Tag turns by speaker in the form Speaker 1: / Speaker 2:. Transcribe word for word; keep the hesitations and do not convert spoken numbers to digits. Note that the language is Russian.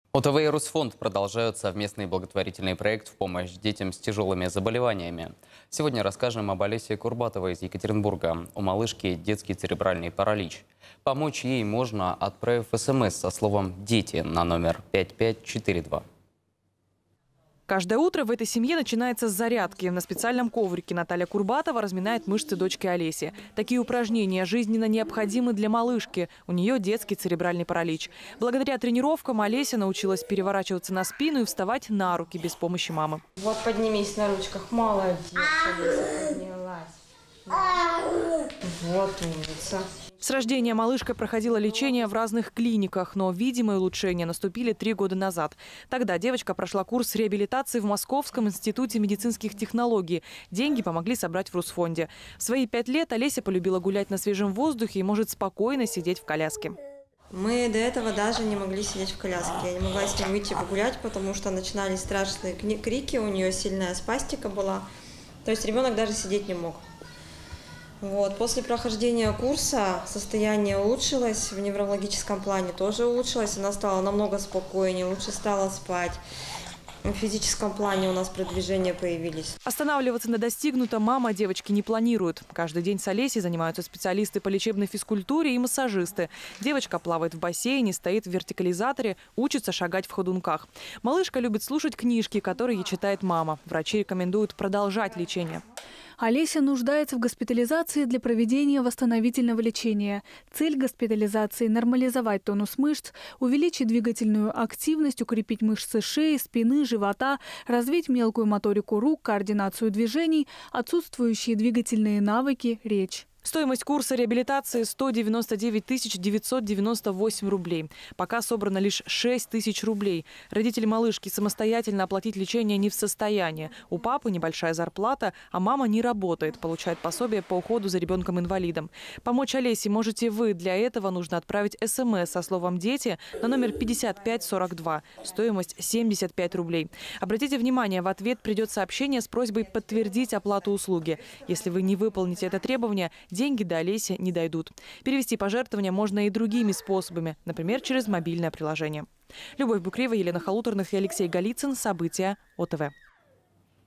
Speaker 1: ОТВ и Русфонд продолжают совместный благотворительный проект в помощь детям с тяжелыми заболеваниями. Сегодня расскажем об Олесе Курбатовой из Екатеринбурга. У малышки детский церебральный паралич. Помочь ей можно, отправив СМС со словом «Дети» на номер пять пять четыре два.
Speaker 2: Каждое утро в этой семье начинается с зарядки. На специальном коврике Наталья Курбатова разминает мышцы дочки Олеси. Такие упражнения жизненно необходимы для малышки. У нее детский церебральный паралич. Благодаря тренировкам Олеся научилась переворачиваться на спину и вставать на руки без помощи мамы.
Speaker 3: Вот поднимись на ручках. Молодец, Олеся, поднялась. Вот умница.
Speaker 2: С рождения малышка проходила лечение в разных клиниках, но видимые улучшения наступили три года назад. Тогда девочка прошла курс реабилитации в Московском институте медицинских технологий. Деньги помогли собрать в Русфонде. В свои пять лет Олеся полюбила гулять на свежем воздухе и может спокойно сидеть в коляске.
Speaker 3: Мы до этого даже не могли сидеть в коляске. Я не могла с ней выйти погулять, потому что начинались страшные крики, у нее сильная спастика была. То есть ребенок даже сидеть не мог. Вот. После прохождения курса состояние улучшилось, в неврологическом плане тоже улучшилось. Она стала намного спокойнее, лучше стала спать. В физическом плане у нас продвижения появились.
Speaker 2: Останавливаться на достигнутом мама девочки не планирует. Каждый день с Олесей занимаются специалисты по лечебной физкультуре и массажисты. Девочка плавает в бассейне, стоит в вертикализаторе, учится шагать в ходунках. Малышка любит слушать книжки, которые ей читает мама. Врачи рекомендуют продолжать лечение.
Speaker 4: Олеся нуждается в госпитализации для проведения восстановительного лечения. Цель госпитализации – нормализовать тонус мышц, увеличить двигательную активность, укрепить мышцы шеи, спины, живота, развить мелкую моторику рук, координацию движений, отсутствующие двигательные навыки, речь.
Speaker 2: Стоимость курса реабилитации – сто девяносто девять тысяч девятьсот девяносто восемь рублей. Пока собрано лишь шесть тысяч рублей. Родители малышки самостоятельно оплатить лечение не в состоянии. У папы небольшая зарплата, а мама не работает, получает пособие по уходу за ребенком-инвалидом. Помочь Олесе можете вы. Для этого нужно отправить СМС со словом «Дети» на номер пятьдесят пять сорок два. Стоимость семьдесят пять рублей. Обратите внимание, в ответ придет сообщение с просьбой подтвердить оплату услуги. Если вы не выполните это требование, деньги до Олеси не дойдут. Перевести пожертвования можно и другими способами, например, через мобильное приложение. Любовь Букреева, Елена Халуторных и Алексей Голицын. События ОТВ.